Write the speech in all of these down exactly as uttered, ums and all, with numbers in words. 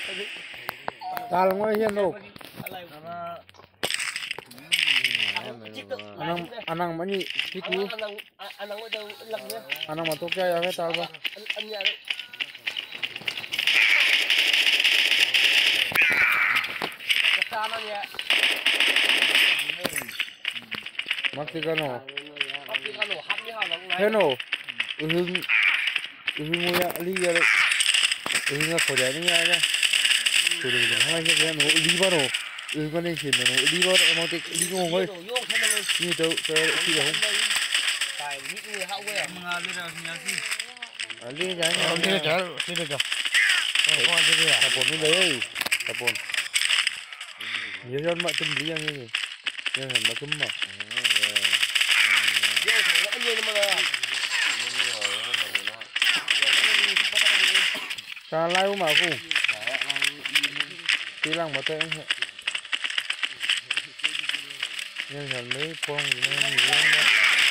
ta là ngoài hiền đâu anang anang mani kiku anang mà tốt chơi cái tao ba Mexicano thế nào hưng hưng ngồi ali giờ hưng ngồi khỏi đấy nha nha tôi đừng hai cái này nó đi vào rồi hưng con này xin nó đi vào em mau đi đi ngon thôi như tôi tôi khi không ali giá nha ali giá ali giá tập bốn mươi đấy tập bốn nhiều hơn mà tâm lý như thế nhưng mà nó cấm mà ta lai mà phu tí lăng mà tôi nhưng mà mấy con gì nó nhiều lắm đó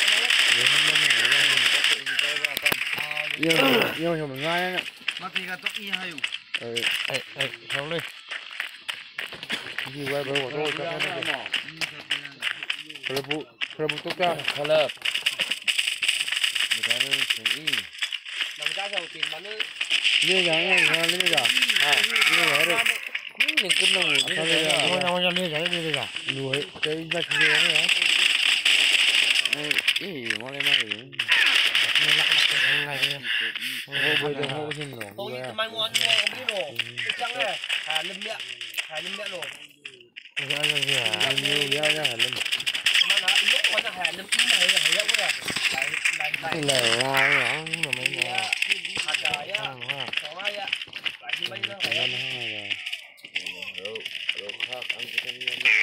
nhiều nhiều nhiều mình ngay á ờ ờ không đi gì quay bờ của tôi cho nó đi kalau bu kalau butuh kan kalau kita ni sini nama家就tiền bánhนี่อย่างนี้อย่างนี้จ้ะอ่านี่เหรอเนี่ยนี่กินน้ำมันนี่เหรอวันวันวันนี้จะนี่เลยจ้ะดูให้ใจจะเชื่อไหมฮะเอ้ยนี่มาเลยมาเลยมันรักรักยังไงเนี่ยโอ้โหเดี๋ยวโหชินหรอตรงนี้มันงอนงอนไม่หรอกจังเลยหาลืมเนี่ยหาลืมเนี่ยหรอกเยอะเยอะเยอะเยอะเยอะหาลืมมันจะหาลืมที่ไหนหาเยอะกว่าหลายหลายหลายหลายหลายหรอมันไม่เนี่ยอาจารย์อะสองอะหลายที่ไม่ได้หาเยอะเราเราข้าวอันที่นี่เนี่ย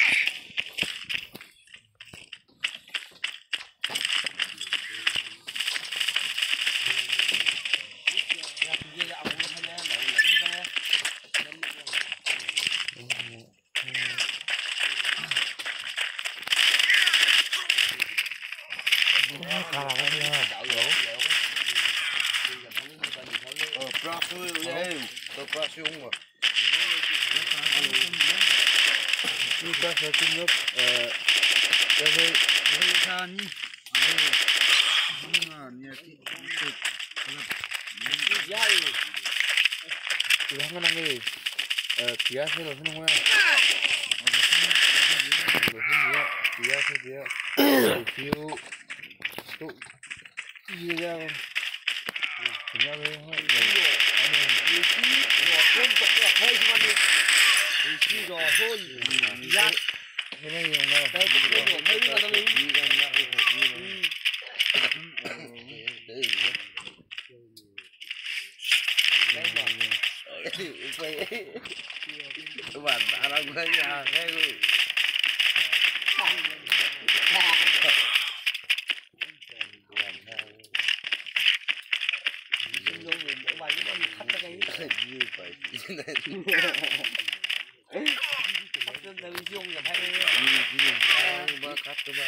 นี่ก็จะกินยกเอ่อจะไปให้ทานนี่อันนี้เนี่ยที่สุดใหญ่ที่ทำกันนั่งเลยเอ่อที่อาเซียนเราขึ้นหัวเราขึ้นเยอะที่อาเซียนเยอะฟิวตุ๊เยอะถึงจะไปให้เราอันนี้ที่หัวคนตกหลักให้ที่มันที่รอthôiยักษ์ไม่ได้ยังไงแต่ที่รอให้ที่มันต้องมีกันนะโอ้โหได้บ้างไปบ้านอะไรก็ได้ยังไงกูลงหลุมเอาไว้ที่มันคัดอะไรยืดไปHãy subscribe cho kênh Ghiền Mì Gõ để không bỏ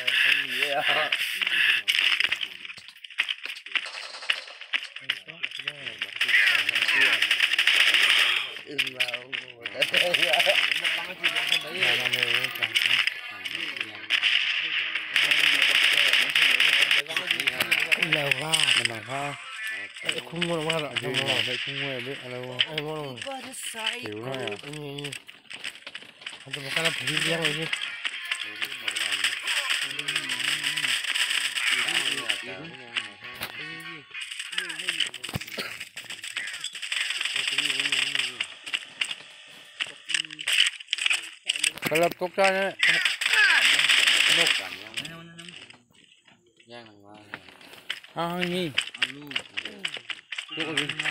Untuk makanan beli yang ini. Kalau tuk sana, nuk. Ah ini. Tuk ini.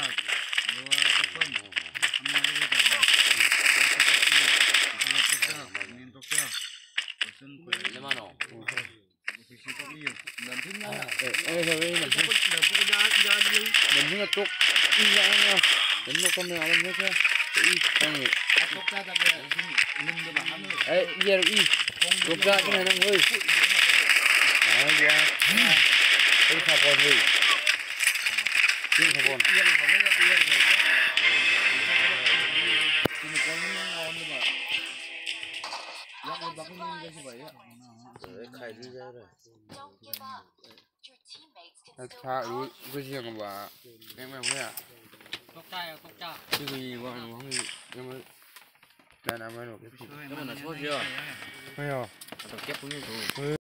Eh, tapi mình không mình không tốt đi ra nha, mình nó có mèo lên nữa chứ, đi này, eh, giờ đi, tốt ra cái này năng ơi, đấy qua, cái thằng con đi, cái thằng con, 开离家的。 那他如不行个吧？明白不呀？ ตกใจตกใจ这个一万我会那么来哪买了？ มันช่วยเยอะ没有。 ต้องเก็บตรงนี้ดู